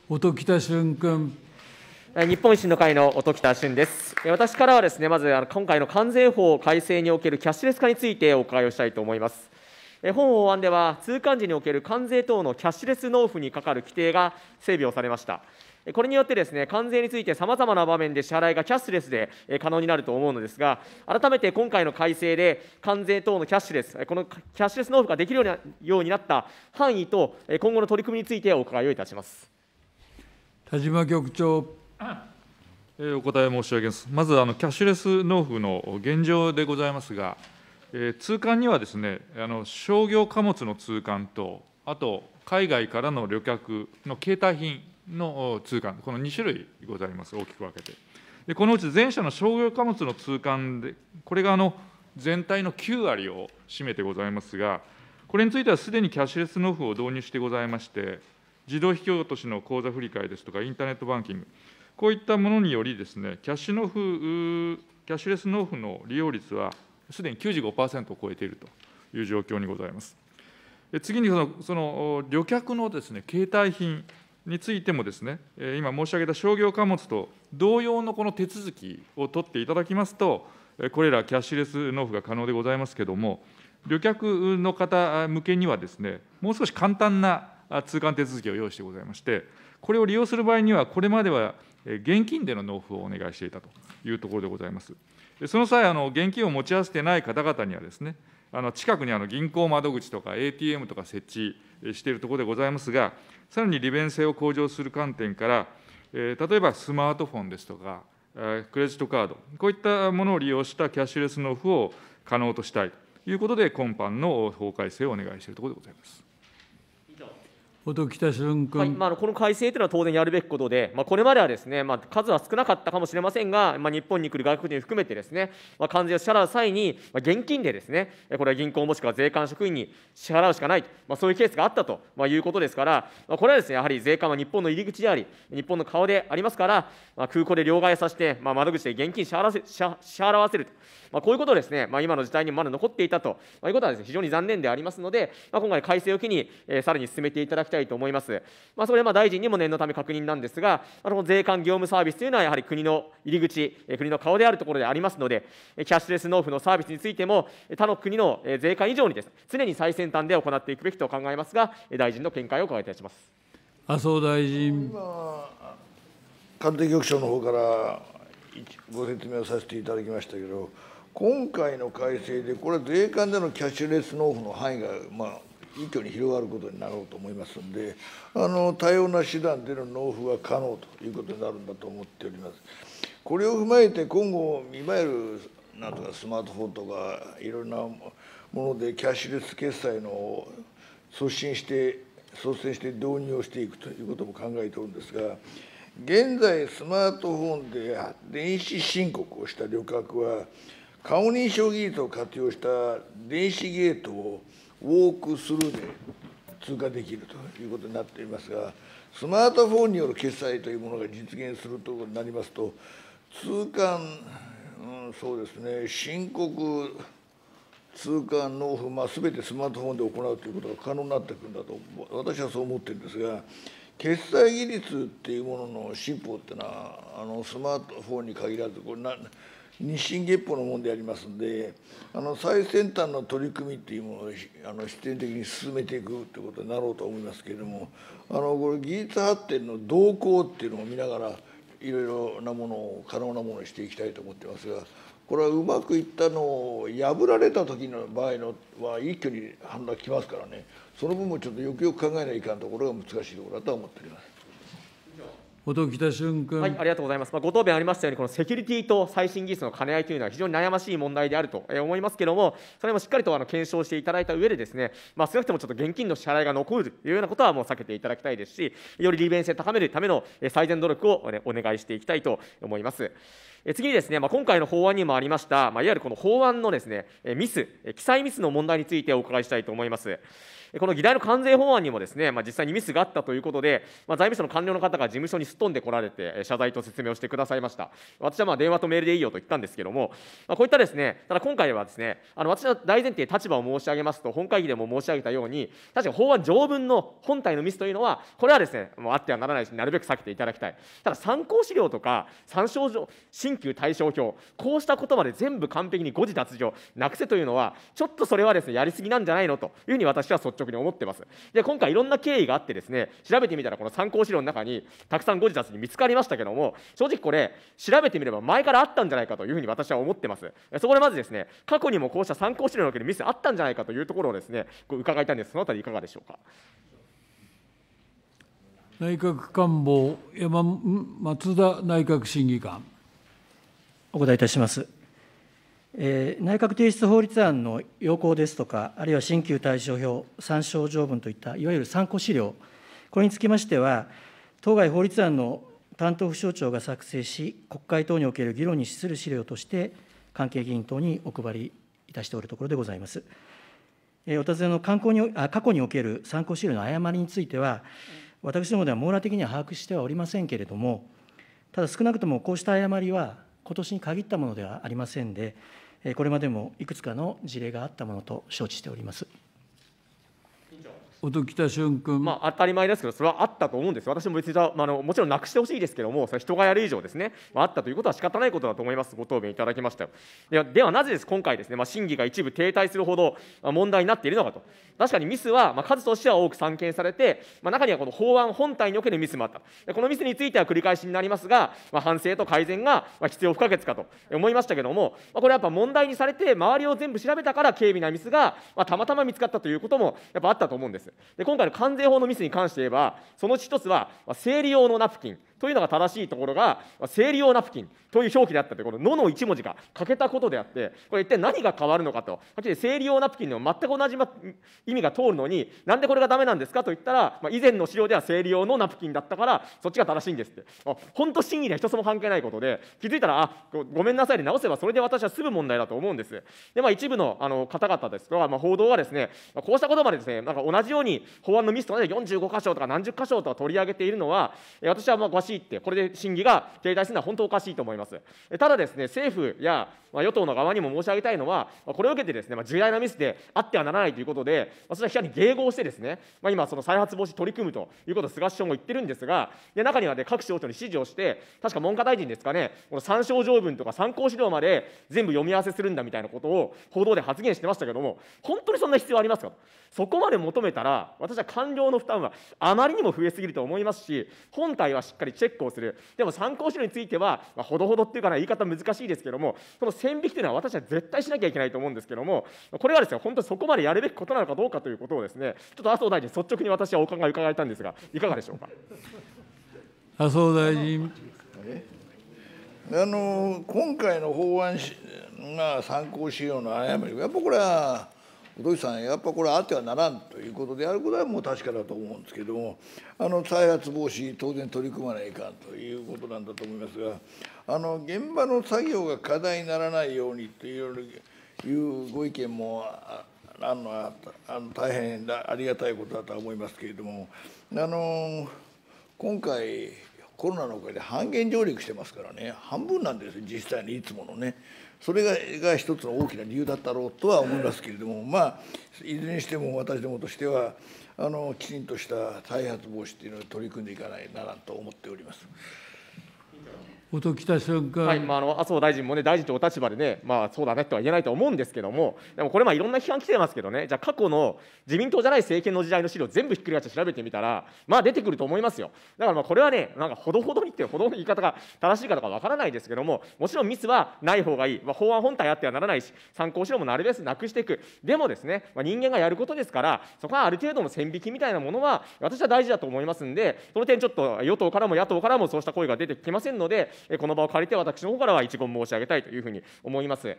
音喜多駿君。 日本維新の会の音喜多駿です。私からはですね、まず今回の関税法改正におけるキャッシュレス化についてお伺いをしたいと思います。本法案では、通関時における関税等のキャッシュレス納付にかかる規定が整備をされました。これによってですね、関税についてさまざまな場面で支払いがキャッシュレスで可能になると思うのですが、改めて今回の改正で関税等のキャッシュレス、このキャッシュレス納付ができるようになった範囲と、今後の取り組みについてお伺いをいたします。 田島局長。 お答え申し上げます。まず、キャッシュレス納付の現状でございますが、通関にはですね、商業貨物の通関と、あと海外からの旅客の携帯品の通関、この2種類ございます、大きく分けて。でこのうち前者の商業貨物の通関で、これが全体の9割を占めてございますが、これについてはすでにキャッシュレス納付を導入してございまして、自動引き落としの口座振替ですとか、インターネットバンキング、こういったものによりですね、キャッシュレス納付の利用率は、すでに 95% を超えているという状況にございます。次に旅客のですね、携帯品についてもですね、今申し上げた商業貨物と同様のこの手続きを取っていただきますと、これらキャッシュレス納付が可能でございますけれども、旅客の方向けにはですね、もう少し簡単な通関手続きを用意してございまして、これを利用する場合には、これまでは現金での納付をお願いしていたというところでございます。その際、現金を持ち合わせていない方々にはですね、近くに銀行窓口とか ATM とか設置しているところでございますが、さらに利便性を向上する観点から、例えばスマートフォンですとか、クレジットカード、こういったものを利用したキャッシュレス納付を可能としたいということで、今般の法改正をお願いしているところでございます。 音喜多駿君。 この改正というのは当然やるべきことで、これまではですね、数は少なかったかもしれませんが、日本に来る外国人含めてですね、関税を支払う際に、現金でですね、これは銀行もしくは税関職員に支払うしかないと、そういうケースがあったということですから、これはですね、やはり税関は日本の入り口であり、日本の顔でありますから、空港で両替させて、窓口で現金支払わせると、こういうことをですね、今の時代にまだ残っていたということはですね、非常に残念でありますので、今回改正を機に、さらに進めていただきたいと思います。それは大臣にも念のため確認なんですが、税関業務サービスというのはやはり国の入り口、国の顔であるところでありますので、キャッシュレス納付のサービスについても、他の国の税関以上にです、常に最先端で行っていくべきと考えますが、大臣の見解を伺いいたします。 麻生大臣。 今、官邸局長の方からご説明をさせていただきましたけど、今回の改正で、これは税関でのキャッシュレス納付の範囲が、一挙に広がることになろうと思いますので、多様な手段での納付が可能ということになるんだと思っております。これを踏まえて、今後、いわゆるなんとかスマートフォンとか、いろんなものでキャッシュレス決済の率先して導入をしていくということも考えておるんですが、現在、スマートフォンで電子申告をした旅客は、顔認証技術を活用した電子ゲートをウォークスルーで通過できるということになっていますが、スマートフォンによる決済というものが実現するということになりますと、通関、そうですね、申告、通関、納付、すべてスマートフォンで行うということが可能になってくるんだと、私はそう思ってるんですが、決済技術っていうものの進歩っていうのは、スマートフォンに限らず、これ日進月歩のものでありますので、最先端の取り組みっていうものを必然的に進めていくということになろうと思いますけれども、これ、技術発展の動向っていうのを見ながら、いろいろなものを可能なものにしていきたいと思ってますが、これはうまくいったのを破られた時の場合のは一挙に判断きますからね、その分もちょっとよくよく考えないかんところが難しいところだとは思っております。 音喜多駿君。 ありがとうございます。ご答弁ありましたように、このセキュリティと最新技術の兼ね合いというのは非常に悩ましい問題であると思いますけれども、それもしっかりと検証していただいた上でですね、少なくともちょっと現金の支払いが残るというようなことはもう避けていただきたいですし、より利便性を高めるための最善努力をお願いしていきたいと思います。次にですね、今回の法案にもありました、いわゆるこの法案のですね、記載ミスの問題についてお伺いしたいと思います。 この議題の関税法案にもですね、実際にミスがあったということで、財務省の官僚の方が事務所にすっ飛んでこられて、謝罪と説明をしてくださいました。私は電話とメールでいいよと言ったんですけども、こういったですね、ただ今回はですね、私の大前提、立場を申し上げますと、本会議でも申し上げたように、確かに法案条文の本体のミスというのは、これはですね、もうあってはならないし、なるべく避けていただきたい。ただ、参考資料とか、参照上、新旧対照表、こうしたことまで全部完璧に誤字脱字をなくせというのは、ちょっとそれはですね、やりすぎなんじゃないのというふうに私は率直に思ってます。で、今回いろんな経緯があってですね、調べてみたら、この参考資料の中に、たくさん誤字脱字見つかりましたけども、正直これ、調べてみれば前からあったんじゃないかというふうに私は思ってます。そこでまずですね、過去にもこうした参考資料におけるミスあったんじゃないかというところをですね、伺いたいんです。そのあたりいかがでしょうか。 内閣官房松田内閣審議官。 お答えいたします。内閣提出法律案の要項ですとか、あるいは新旧対照表、参照条文といったいわゆる参考資料、これにつきましては、当該法律案の担当府省庁が作成し、国会等における議論に資する資料として、関係議員等にお配りいたしておるところでございます。お尋ねの過去における参考資料の誤りについては、私どもでは網羅的には把握してはおりませんけれども、ただ少なくともこうした誤りは、今年に限ったものではありませんで、これまでもいくつかの事例があったものと承知しております。 音喜多駿君。 当たり前ですけど、それはあったと思うんです。私も別にもちろんなくしてほしいですけども、それ人がやる以上ですね、あったということは仕方ないことだと思います。ご答弁いただきましたよ。ではなぜです、今回ですね、審議が一部停滞するほど問題になっているのかと。確かにミスは数としては多く散見されて、中にはこの法案本体におけるミスもあった。このミスについては繰り返しになりますが、反省と改善が必要不可欠かと思いましたけども、これはやっぱ問題にされて、周りを全部調べたから軽微なミスがたまたま見つかったということもやっぱあったと思うんです。で、今回の関税法のミスに関して言えば、そのうち一つは生理用のナプキンというのが正しいところが、生理用ナプキンという表記であったという、こののの一文字が欠けたことであって、これ一体何が変わるのかと、はっきり生理用ナプキンの全く同じ意味が通るのに、なんでこれがダメなんですかと言ったら、以前の資料では生理用のナプキンだったから、そっちが正しいんですって、本当、審議には一つも関係ないことで、気づいたら、ごめんなさいで直せば、それで私は済む問題だと思うんです。で、一部の方々ですとか、報道はですね、こうしたことまでですね、同じように法案のミスとかで45箇所とか何十箇所とか取り上げているのは、私はおかしいって、これで審議が停滞するのは本当おかしいと思います。ただですね、政府や与党の側にも申し上げたいのは、これを受けてですね、重大なミスであってはならないということで、それは非常に迎合してですね、今、その再発防止取り組むということを菅首相も言ってるんですが、中にはね、各省庁に指示をして、確か文科大臣ですかね、この参照条文とか参考資料まで全部読み合わせするんだみたいなことを報道で発言してましたけども、本当にそんな必要ありますかと。そこまで求めたら、私は官僚の負担はあまりにも増えすぎると思いますし、本体はしっかりチェックをする。でも参考資料については、ほどほどっていうかな、言い方難しいですけども、その線引きというのは私は絶対しなきゃいけないと思うんですけども、これはですね、本当にそこまでやるべきことなのかどうかということをですね、ちょっと麻生大臣、率直に私はお考え伺いたいんですが、いかがでしょうか。 麻生大臣。 今回の法案が参考資料の誤り、やっぱこれは、土井さん、やっぱこれはあってはならんということであることはもう確かだと思うんですけども、再発防止、当然取り組まないかんということなんだと思いますが、現場の作業が課題にならないようにというご意見も大変ありがたいことだとは思いますけれども、今回、コロナのおかげで半減上陸してますからね、半分なんですよ、実際にいつものね。それが一つの大きな理由だったろうとは思いますけれども、いずれにしても私どもとしては、きちんとした再発防止というのを取り組んでいかないならんと思っております。 音喜多駿君。 はい、麻生大臣もね、大臣とお立場でね、そうだねとは言えないと思うんですけども、でもこれ、いろんな批判来てますけどね、じゃあ、過去の自民党じゃない政権の時代の資料、全部ひっくり返して調べてみたら、出てくると思いますよ。だからこれはね、ほどほどにって、ほどの言い方が正しいかどうかわからないですけども、もちろんミスはない方がいい、法案本体あってはならないし、参考資料もなるべくなくしていく、でもですね、人間がやることですから、そこはある程度の線引きみたいなものは、私は大事だと思いますんで、その点、ちょっと与党からも野党からもそうした声が出てきませんので、この場を借りて、私の方からは一言申し上げたいというふうに思います。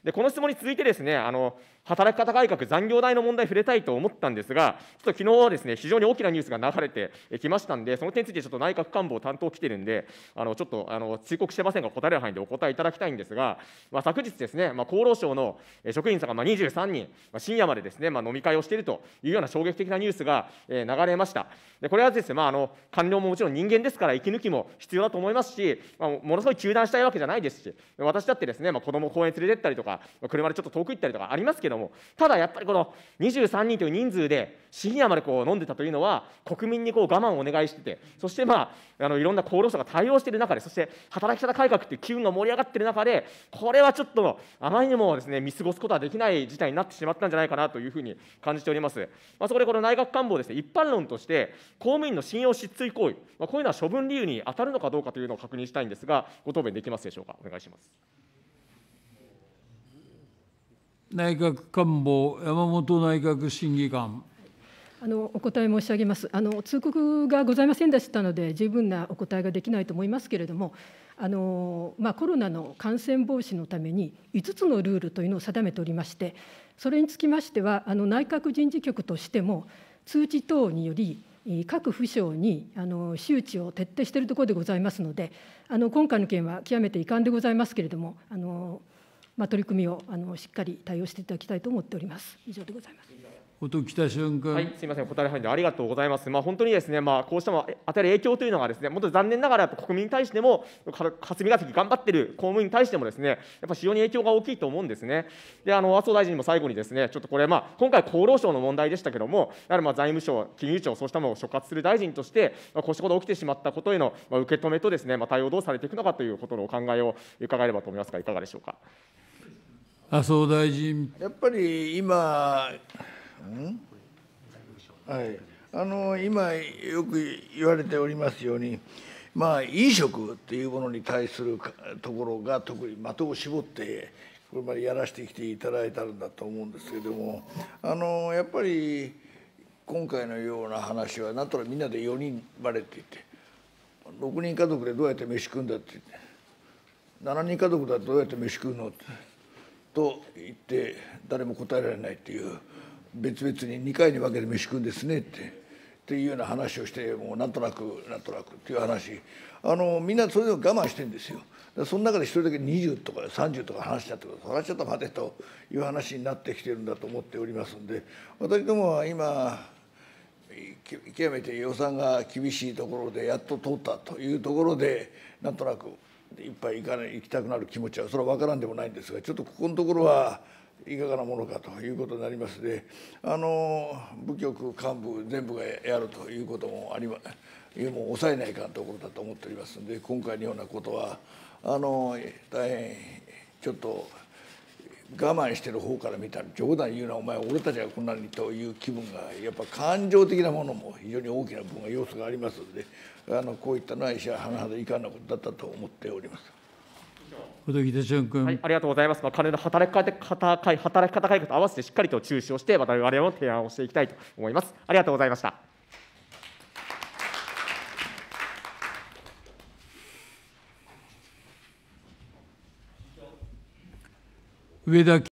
で、この質問に続いてですね、働き方改革、残業代の問題、触れたいと思ったんですが、ちょっときのうですね、非常に大きなニュースが流れてきましたんで、その点についてちょっと内閣官房担当来てるんで、ちょっと通告してませんが、答える範囲でお答えいただきたいんですが、昨日ですね、厚労省の職員さんが23人、深夜までですね、飲み会をしているというような衝撃的なニュースが流れました。で、これはですね、官僚ももちろん人間ですから、息抜きも必要だと思いますし、ものすごい糾弾したいわけじゃないですし、私だってですね、子供を公園連れてったりとか、車でちょっと遠く行ったりとかありますけども、ただやっぱりこの23人という人数で深夜まで飲んでたというのは、国民に我慢をお願いしてて、そしていろんな厚労省が対応している中で、そして働き方改革という機運が盛り上がっている中で、これはちょっとあまりにもですね、見過ごすことはできない事態になってしまったんじゃないかなというふうに感じております。そこでこの内閣官房ですね、一般論として、公務員の信用失墜行為、こういうのは処分理由に当たるのかどうかというのを確認したいんですが、ご答弁できますでしょうか。お願いします。 内閣官房、山本内閣審議官。 お答え申し上げます。通告がございませんでしたので、十分なお答えができないと思いますけれども、コロナの感染防止のために5つのルールというのを定めておりまして、それにつきましては、内閣人事局としても、通知等により、各府省に周知を徹底しているところでございますので、今回の件は極めて遺憾でございますけれども、取り組みをしっかり対応していただきたいと思っております。以上でございます。 音喜多俊君。 はい、すみません、答える範囲でありがとうございます。本当にですね、こうした与える影響というのがですね、本当に残念ながら国民に対しても、霞が関頑張っている公務員に対してもですね、やっぱ非常に影響が大きいと思うんですね。で、麻生大臣も最後にですね、ちょっとこれ、今回厚労省の問題でしたけれども、やはり財務省、金融庁、そうしたものを所轄する大臣として、こうしたことが起きてしまったことへの受け止めとですね、対応をどうされていくのかということのお考えを伺えればと思いますが、いかがでしょうか。 麻生大臣。 やっぱり今、今よく言われておりますように、飲食っていうものに対するところが特に的を絞ってこれまでやらせてきていただいたんだと思うんですけれども、やっぱり今回のような話はなんとなくみんなで4人までって言って6人家族でどうやって飯食うんだって言って7人家族だとどうやって飯食うのってと言って誰も答えられないっていう。別々に2回に分けて飯食うんですねっていうような話をして、もうなんとなくっていう話、みんなそれでも我慢してるんですよ。その中で一人だけ20とか30とか話しちゃってくると、それはちょっと待てという話になってきてるんだと思っておりますので、私どもは今、極めて予算が厳しいところでやっと通ったというところで、なんとなくいっぱい行きたくなる気持ちは、それは分からんでもないんですが、ちょっとここのところはいかがなものかということになりますので、部局幹部全部がやるということももう抑えないかんところだと思っておりますので、今回のようなことは大変ちょっと我慢してる方から見たら、冗談言うなお前俺たちがこんなにという気分が、やっぱ感情的なものも非常に大きな部分要素がありますので、こういったのは甚だ遺憾なことだったと思っております。 音喜多俊君。 はい、ありがとうございます。金の働き方改革と合わせてしっかりと注視をして、我々も提案をしていきたいと思います。ありがとうございました。 上田